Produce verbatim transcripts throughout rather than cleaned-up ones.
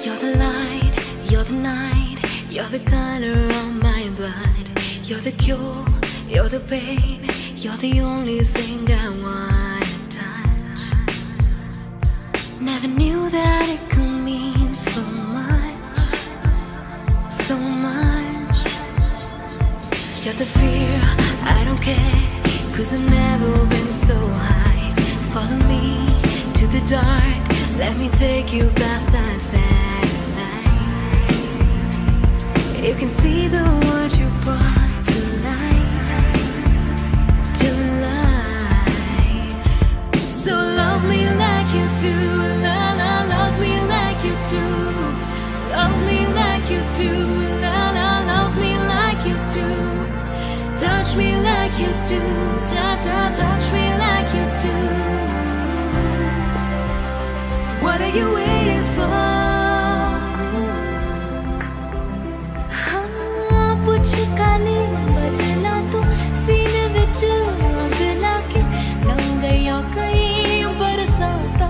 You're the light, you're the night, you're the color of my blood. You're the cure, you're the pain, you're the only thing I wanna touch. Never knew that it could mean so much, so much. You're the fear, I don't care, cause I've never been so high. Follow me to the dark, let me take you past that satellites. You can see the world you brought to life, to life. So love me like you do, la la, love me like you do. Love me like you do, la la, love me like you do. Touch me like you do, ta ta, touch me like you do. What are you waiting for? हाँ पुछ काली बदला तो सीने विच आग लाके लंघया कई बरसाता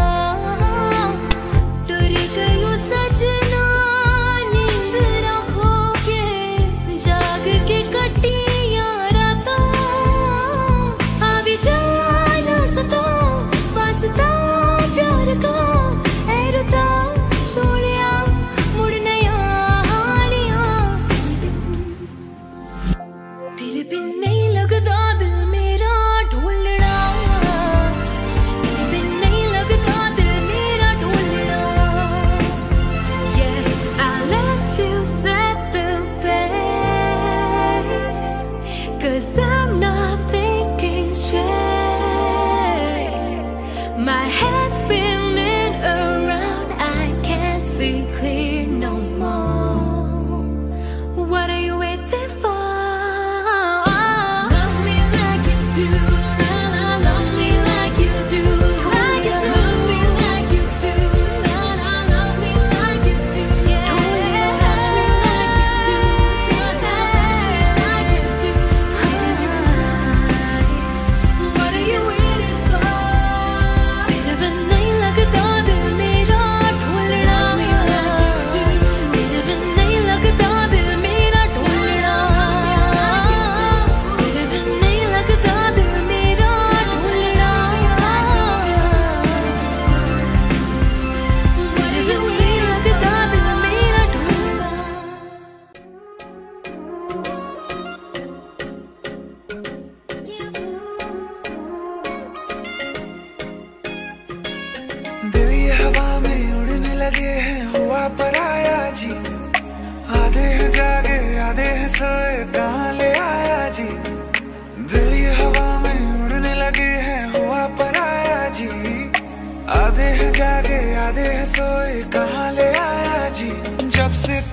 टुरी गयो सजना नींद रखो के जाग के कटिया राता आवी जाना सता वास्ता प्यार का my head's spinning around, I can't see clear no more. What are you waiting for? Love me like you do, la la, love me like you do, like you do. Love me like you do, la la, love me like you do. Yeah, touch me like you do, ta ta, touch me like you do. What are you waiting for? दिल ये हवा में उड़ने लगे हैं, हुआ पराया जी। आधे हैं जागे आधे हैं सोए, कहाँ ले आया जी। दिल ये हवा में उड़ने लगे हैं, हुआ पराया जी। आधे हैं जागे आधे हैं सोए, कहाँ ले आया जी। जब से